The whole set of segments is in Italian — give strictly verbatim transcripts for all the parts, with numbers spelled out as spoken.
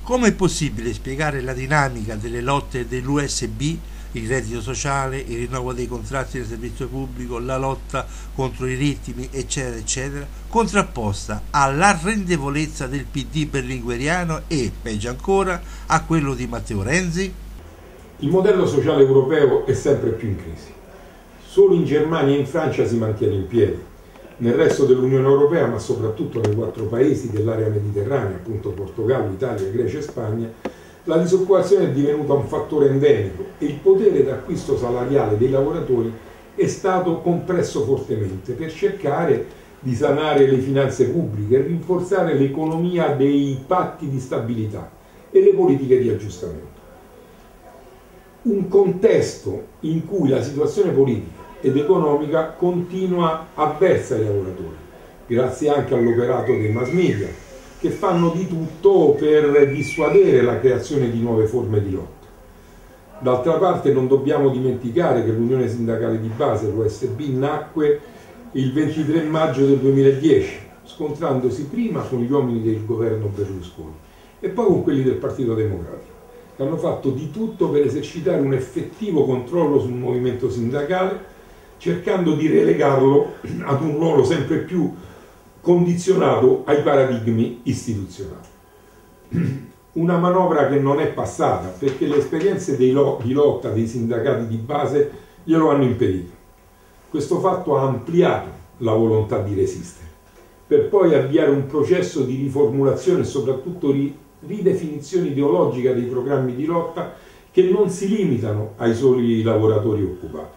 Come è possibile spiegare la dinamica delle lotte dell'U S B, il reddito sociale, il rinnovo dei contratti del servizio pubblico, la lotta contro i ritmi, eccetera, eccetera, contrapposta all'arrendevolezza del P D berlingueriano e, peggio ancora, a quello di Matteo Renzi? Il modello sociale europeo è sempre più in crisi. Solo in Germania e in Francia si mantiene in piedi. Nel resto dell'Unione Europea, ma soprattutto nei quattro paesi dell'area mediterranea, appunto Portogallo, Italia, Grecia e Spagna, la disoccupazione è divenuta un fattore endemico e il potere d'acquisto salariale dei lavoratori è stato compresso fortemente per cercare di sanare le finanze pubbliche e rinforzare l'economia dei patti di stabilità e le politiche di aggiustamento. Un contesto in cui la situazione politica ed economica continua avversa ai lavoratori, grazie anche all'operato dei mass media, che fanno di tutto per dissuadere la creazione di nuove forme di lotta. D'altra parte non dobbiamo dimenticare che l'Unione Sindacale di Base, l'U S B, nacque il ventitré maggio del duemiladieci, scontrandosi prima con gli uomini del governo Berlusconi e poi con quelli del Partito Democratico, che hanno fatto di tutto per esercitare un effettivo controllo sul movimento sindacale, cercando di relegarlo ad un ruolo sempre più condizionato ai paradigmi istituzionali. Una manovra che non è passata perché le esperienze dei lo di lotta dei sindacati di base glielo hanno impedito. Questo fatto ha ampliato la volontà di resistere, per poi avviare un processo di riformulazione e soprattutto ri ridefinizione ideologica dei programmi di lotta che non si limitano ai soli lavoratori occupati.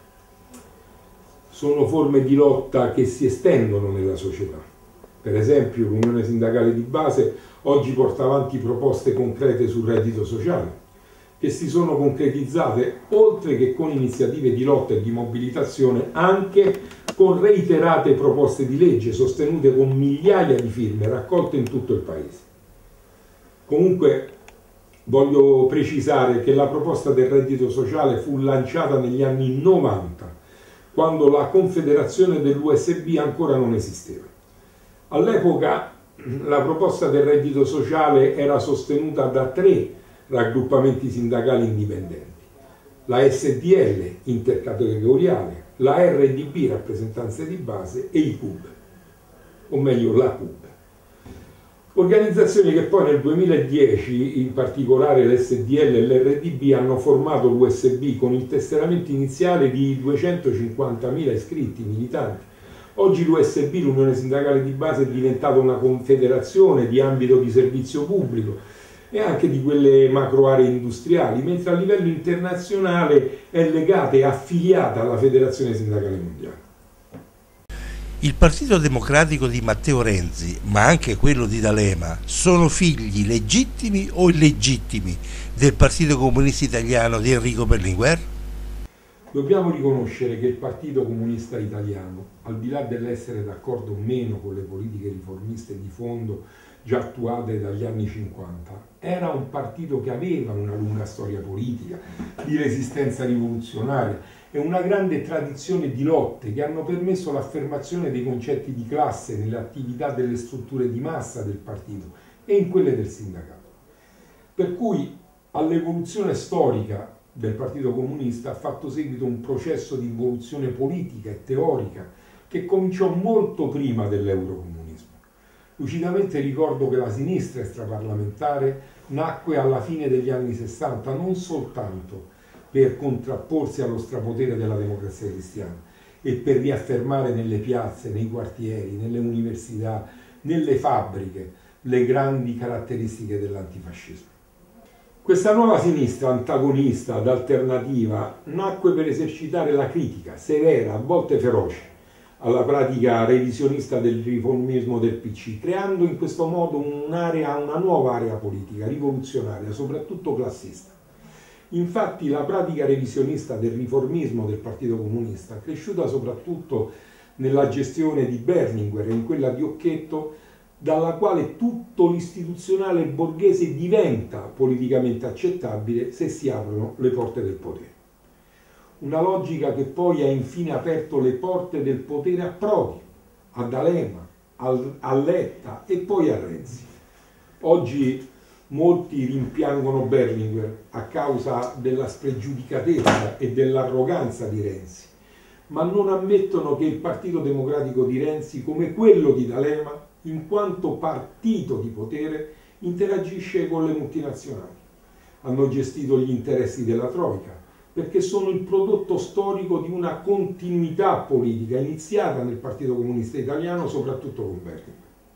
Sono forme di lotta che si estendono nella società. Per esempio, l'Unione Sindacale di Base oggi porta avanti proposte concrete sul reddito sociale, che si sono concretizzate, oltre che con iniziative di lotta e di mobilitazione, anche con reiterate proposte di legge sostenute con migliaia di firme raccolte in tutto il Paese. Comunque, voglio precisare che la proposta del reddito sociale fu lanciata negli anni novanta, quando la confederazione dell'U S B ancora non esisteva. All'epoca la proposta del reddito sociale era sostenuta da tre raggruppamenti sindacali indipendenti: la S D L intercategoriale, la R D B rappresentanze di base e i C U B, o meglio la C U B. Organizzazioni che poi nel duemiladieci, in particolare l'S D L e l'R D B, hanno formato l'U S B con il tesseramento iniziale di duecentocinquantamila iscritti militanti. Oggi l'U S B, l'Unione Sindacale di Base, è diventata una confederazione di ambito di servizio pubblico e anche di quelle macro aree industriali, mentre a livello internazionale è legata e affiliata alla Federazione Sindacale Mondiale. Il Partito Democratico di Matteo Renzi, ma anche quello di D'Alema, sono figli legittimi o illegittimi del Partito Comunista Italiano di Enrico Berlinguer? Dobbiamo riconoscere che il Partito Comunista Italiano, al di là dell'essere d'accordo o meno con le politiche riformiste di fondo già attuate dagli anni cinquanta, era un partito che aveva una lunga storia politica, di resistenza rivoluzionaria e una grande tradizione di lotte che hanno permesso l'affermazione dei concetti di classe nelle attività delle strutture di massa del partito e in quelle del sindacato. Per cui all'evoluzione storica del Partito Comunista ha fatto seguito un processo di evoluzione politica e teorica che cominciò molto prima dell'eurocomunismo. Lucidamente ricordo che la sinistra extraparlamentare nacque alla fine degli anni sessanta non soltanto per contrapporsi allo strapotere della Democrazia Cristiana e per riaffermare nelle piazze, nei quartieri, nelle università, nelle fabbriche le grandi caratteristiche dell'antifascismo. Questa nuova sinistra antagonista ed alternativa nacque per esercitare la critica severa, a volte feroce, alla pratica revisionista del riformismo del P C, creando in questo modo un'area, una nuova area politica, rivoluzionaria, soprattutto classista. Infatti la pratica revisionista del riformismo del Partito Comunista, cresciuta soprattutto nella gestione di Berlinguer e in quella di Occhetto, dalla quale tutto l'istituzionale borghese diventa politicamente accettabile se si aprono le porte del potere. Una logica che poi ha infine aperto le porte del potere a Prodi, a D'Alema, a Letta e poi a Renzi. Oggi Molti rimpiangono Berlinguer a causa della spregiudicatezza e dell'arroganza di Renzi, ma non ammettono che il Partito Democratico di Renzi, come quello di D'Alema, in quanto partito di potere, interagisce con le multinazionali. Hanno gestito gli interessi della Troica, perché sono il prodotto storico di una continuità politica iniziata nel Partito Comunista Italiano, soprattutto con Berlinguer.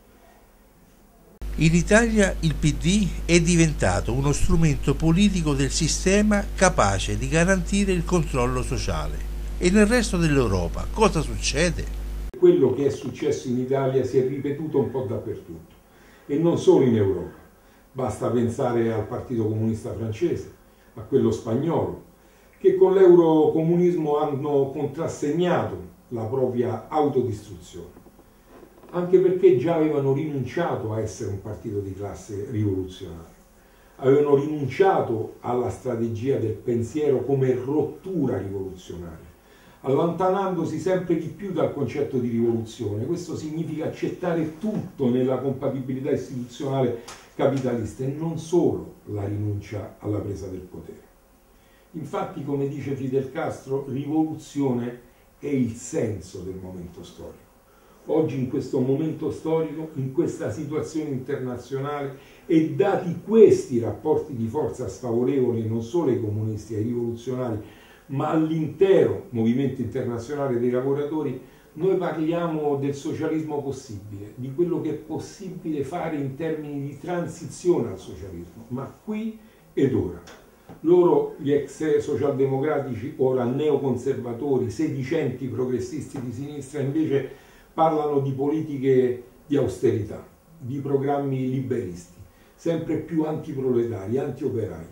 In Italia il P D è diventato uno strumento politico del sistema capace di garantire il controllo sociale. E nel resto dell'Europa cosa succede? Quello che è successo in Italia si è ripetuto un po' dappertutto, e non solo in Europa. Basta pensare al Partito Comunista francese, a quello spagnolo, che con l'eurocomunismo hanno contrassegnato la propria autodistruzione, anche perché già avevano rinunciato a essere un partito di classe rivoluzionario. Avevano rinunciato alla strategia del pensiero come rottura rivoluzionaria, allontanandosi sempre di più dal concetto di rivoluzione. Questo significa accettare tutto nella compatibilità istituzionale capitalista e non solo la rinuncia alla presa del potere. Infatti, come dice Fidel Castro, rivoluzione è il senso del momento storico. Oggi, in questo momento storico, in questa situazione internazionale e dati questi rapporti di forza sfavorevoli non solo ai comunisti e ai rivoluzionari, ma all'intero movimento internazionale dei lavoratori, noi parliamo del socialismo possibile, di quello che è possibile fare in termini di transizione al socialismo, ma qui ed ora. Loro, gli ex socialdemocratici, ora neoconservatori, sedicenti progressisti di sinistra, invece parlano di politiche di austerità, di programmi liberisti, sempre più antiproletari, antioperai.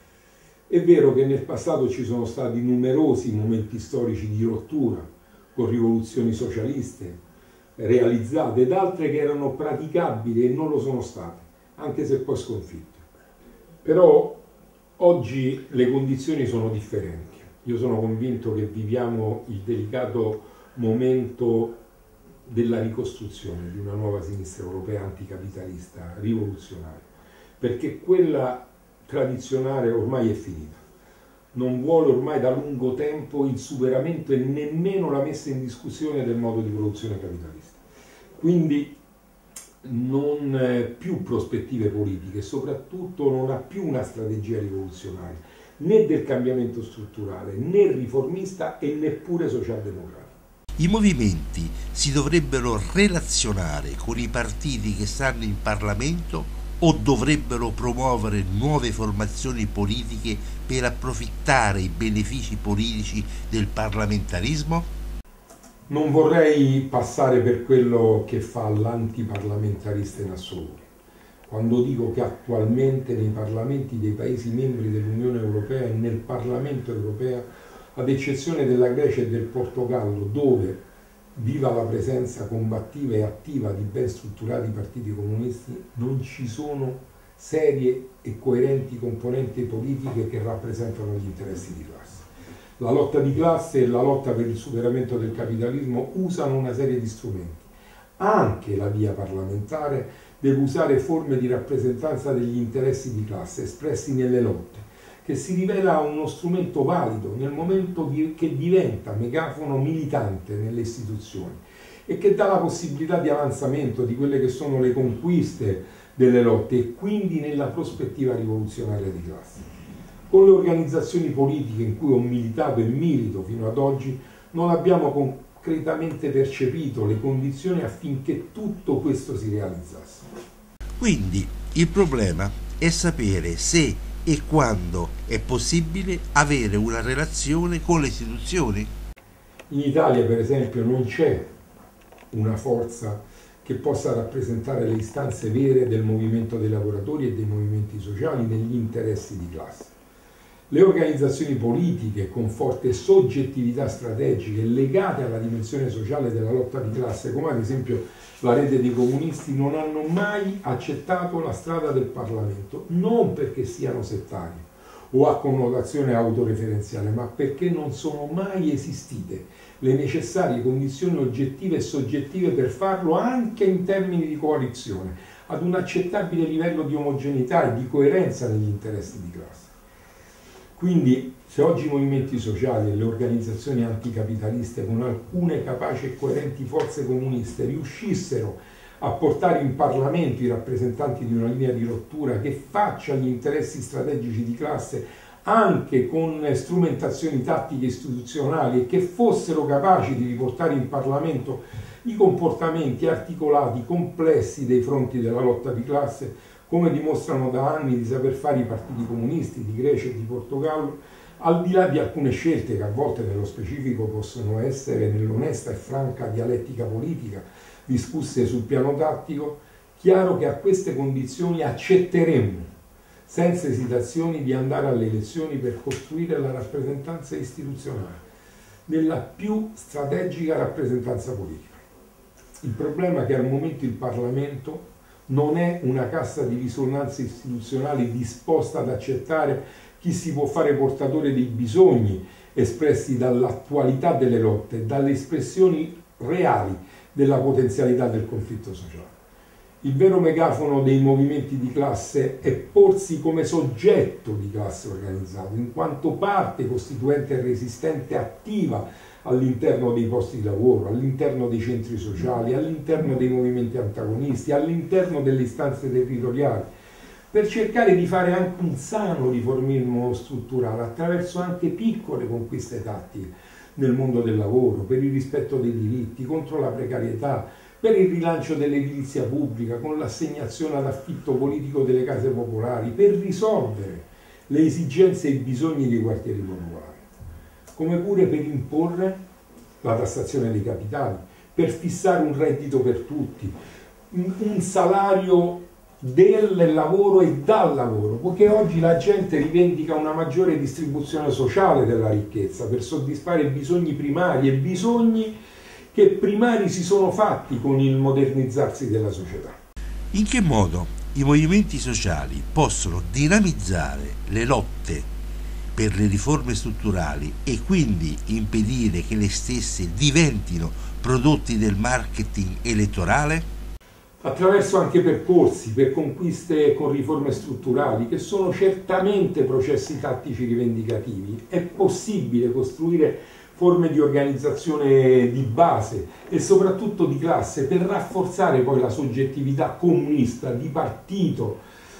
È vero che nel passato ci sono stati numerosi momenti storici di rottura, con rivoluzioni socialiste realizzate ed altre che erano praticabili e non lo sono state, anche se poi sconfitte. Però oggi le condizioni sono differenti. Io sono convinto che viviamo il delicato momento della ricostruzione di una nuova sinistra europea anticapitalista, rivoluzionaria, perché quella tradizionale ormai è finita. Non vuole ormai da lungo tempo il superamento e nemmeno la messa in discussione del modo di produzione capitalista. Quindi non più prospettive politiche, soprattutto non ha più una strategia rivoluzionaria, né del cambiamento strutturale, né riformista e neppure socialdemocratico. I movimenti si dovrebbero relazionare con i partiti che stanno in Parlamento o dovrebbero promuovere nuove formazioni politiche per approfittare i benefici politici del parlamentarismo? Non vorrei passare per quello che fa l'antiparlamentarista in assoluto, quando dico che attualmente nei parlamenti dei Paesi membri dell'Unione Europea e nel Parlamento europeo, ad eccezione della Grecia e del Portogallo, dove viva la presenza combattiva e attiva di ben strutturati partiti comunisti, non ci sono serie e coerenti componenti politiche che rappresentano gli interessi di classe. La lotta di classe e la lotta per il superamento del capitalismo usano una serie di strumenti. Anche la via parlamentare deve usare forme di rappresentanza degli interessi di classe espressi nelle lotte, che si rivela uno strumento valido nel momento di, che diventa megafono militante nelle istituzioni e che dà la possibilità di avanzamento di quelle che sono le conquiste delle lotte e quindi nella prospettiva rivoluzionaria di classe. Con le organizzazioni politiche in cui ho militato e milito fino ad oggi non abbiamo concretamente percepito le condizioni affinché tutto questo si realizzasse. Quindi il problema è sapere se e quando è possibile avere una relazione con le istituzioni. In Italia, per esempio, non c'è una forza che possa rappresentare le istanze vere del movimento dei lavoratori e dei movimenti sociali negli interessi di classe. Le organizzazioni politiche con forte soggettività strategiche legate alla dimensione sociale della lotta di classe, come ad esempio la rete dei comunisti, non hanno mai accettato la strada del Parlamento, non perché siano settarie o a connotazione autoreferenziale, ma perché non sono mai esistite le necessarie condizioni oggettive e soggettive per farlo anche in termini di coalizione, ad un accettabile livello di omogeneità e di coerenza negli interessi di classe. Quindi, se oggi i movimenti sociali e le organizzazioni anticapitaliste con alcune capaci e coerenti forze comuniste riuscissero a portare in Parlamento i rappresentanti di una linea di rottura che faccia gli interessi strategici di classe anche con strumentazioni tattiche istituzionali e che fossero capaci di riportare in Parlamento i comportamenti articolati, complessi dei fronti della lotta di classe, come dimostrano da anni di saper fare i partiti comunisti di Grecia e di Portogallo, al di là di alcune scelte che a volte nello specifico possono essere, nell'onesta e franca dialettica politica, discusse sul piano tattico, chiaro che a queste condizioni accetteremmo senza esitazioni di andare alle elezioni per costruire la rappresentanza istituzionale, nella più strategica rappresentanza politica. Il problema è che al momento il Parlamento non è una cassa di risonanze istituzionali disposta ad accettare chi si può fare portatore dei bisogni espressi dall'attualità delle lotte, dalle espressioni reali della potenzialità del conflitto sociale. Il vero megafono dei movimenti di classe è porsi come soggetto di classe organizzato, in quanto parte costituente e resistente attiva all'interno dei posti di lavoro, all'interno dei centri sociali, all'interno dei movimenti antagonisti, all'interno delle istanze territoriali, per cercare di fare anche un sano riformismo strutturale attraverso anche piccole conquiste tattiche nel mondo del lavoro, per il rispetto dei diritti, contro la precarietà, per il rilancio dell'edilizia pubblica, con l'assegnazione ad affitto politico delle case popolari, per risolvere le esigenze e i bisogni dei quartieri popolari, come pure per imporre la tassazione dei capitali, per fissare un reddito per tutti, un salario del lavoro e dal lavoro, poiché oggi la gente rivendica una maggiore distribuzione sociale della ricchezza per soddisfare bisogni primari e bisogni che primari si sono fatti con il modernizzarsi della società. In che modo i movimenti sociali possono dinamizzare le lotte per le riforme strutturali e quindi impedire che le stesse diventino prodotti del marketing elettorale? Attraverso anche percorsi per conquiste con riforme strutturali, che sono certamente processi tattici rivendicativi, è possibile costruire forme di organizzazione di base e soprattutto di classe per rafforzare poi la soggettività comunista di partito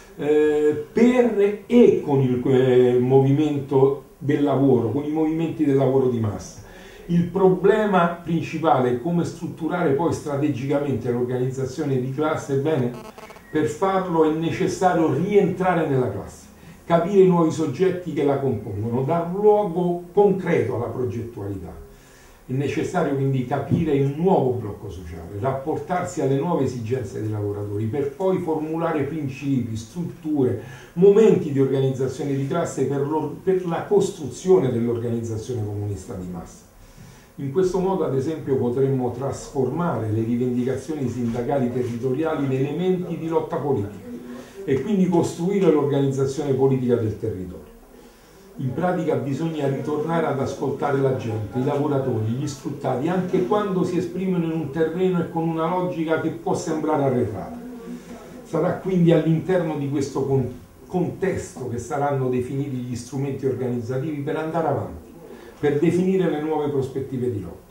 eh, per e con il eh, movimento del lavoro, con i movimenti del lavoro di massa. Il problema principale è come strutturare poi strategicamente l'organizzazione di classe. Ebbene, per farlo è necessario rientrare nella classe, capire i nuovi soggetti che la compongono, dar luogo concreto alla progettualità. È necessario quindi capire il nuovo blocco sociale, rapportarsi alle nuove esigenze dei lavoratori, per poi formulare principi, strutture, momenti di organizzazione di classe per, per la costruzione dell'organizzazione comunista di massa. In questo modo, ad esempio, potremmo trasformare le rivendicazioni sindacali territoriali in elementi di lotta politica e quindi costruire l'organizzazione politica del territorio. In pratica bisogna ritornare ad ascoltare la gente, i lavoratori, gli sfruttati, anche quando si esprimono in un terreno e con una logica che può sembrare arretrata. Sarà quindi all'interno di questo contesto che saranno definiti gli strumenti organizzativi per andare avanti, per definire le nuove prospettive di lotta.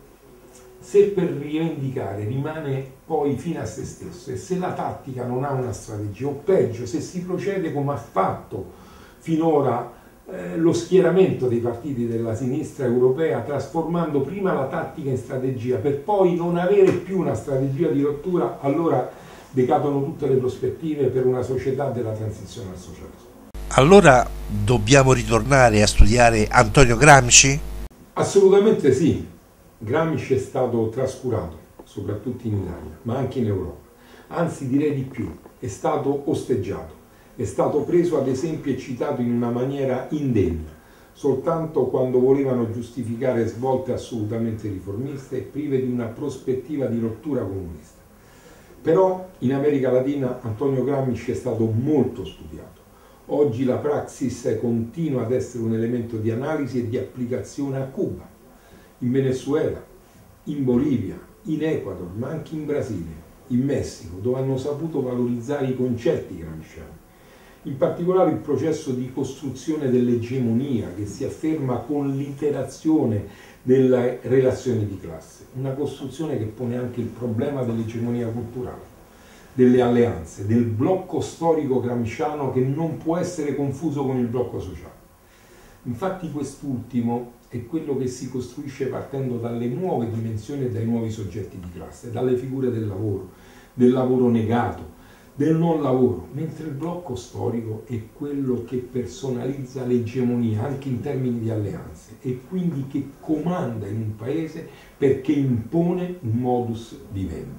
Se per rivendicare rimane poi fine a se stesso e se la tattica non ha una strategia, o peggio, se si procede come ha fatto finora eh, lo schieramento dei partiti della sinistra europea, trasformando prima la tattica in strategia per poi non avere più una strategia di rottura, allora decadono tutte le prospettive per una società della transizione al socialismo. Allora dobbiamo ritornare a studiare Antonio Gramsci? Assolutamente sì. Gramsci è stato trascurato, soprattutto in Italia, ma anche in Europa. Anzi, direi di più, è stato osteggiato, è stato preso ad esempio e citato in una maniera indegna, soltanto quando volevano giustificare svolte assolutamente riformiste e prive di una prospettiva di rottura comunista. Però in America Latina Antonio Gramsci è stato molto studiato. Oggi la praxis continua ad essere un elemento di analisi e di applicazione a Cuba, in Venezuela, in Bolivia, in Ecuador, ma anche in Brasile, in Messico, dove hanno saputo valorizzare i concetti gramsciani. In particolare il processo di costruzione dell'egemonia che si afferma con l'iterazione delle relazioni di classe, una costruzione che pone anche il problema dell'egemonia culturale, delle alleanze, del blocco storico gramsciano che non può essere confuso con il blocco sociale. Infatti quest'ultimo è quello che si costruisce partendo dalle nuove dimensioni e dai nuovi soggetti di classe, dalle figure del lavoro, del lavoro negato, del non lavoro, mentre il blocco storico è quello che personalizza l'egemonia anche in termini di alleanze e quindi che comanda in un paese perché impone un modus vivendi.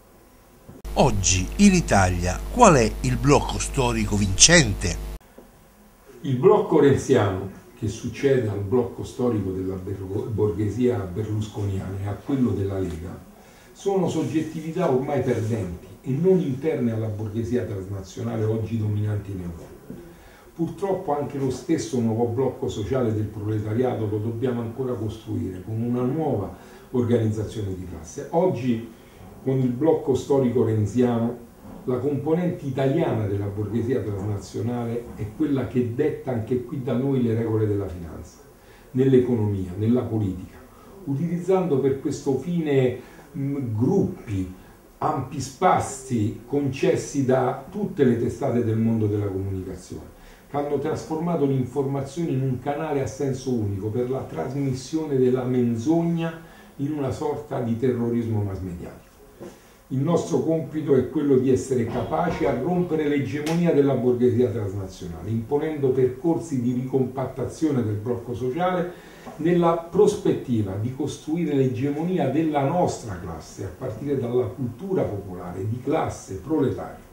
Oggi in Italia qual è il blocco storico vincente? Il blocco renziano, che succede al blocco storico della borghesia berlusconiana e a quello della Lega, sono soggettività ormai perdenti e non interne alla borghesia transnazionale oggi dominante in Europa. Purtroppo anche lo stesso nuovo blocco sociale del proletariato lo dobbiamo ancora costruire con una nuova organizzazione di classe. Oggi, con il blocco storico renziano, la componente italiana della borghesia transnazionale è quella che detta anche qui da noi le regole della finanza, nell'economia, nella politica, utilizzando per questo fine mh, gruppi, ampi spazi concessi da tutte le testate del mondo della comunicazione, che hanno trasformato l'informazione in un canale a senso unico per la trasmissione della menzogna in una sorta di terrorismo mass mediatico. Il nostro compito è quello di essere capaci a rompere l'egemonia della borghesia transnazionale, imponendo percorsi di ricompattazione del blocco sociale nella prospettiva di costruire l'egemonia della nostra classe, a partire dalla cultura popolare di classe proletaria.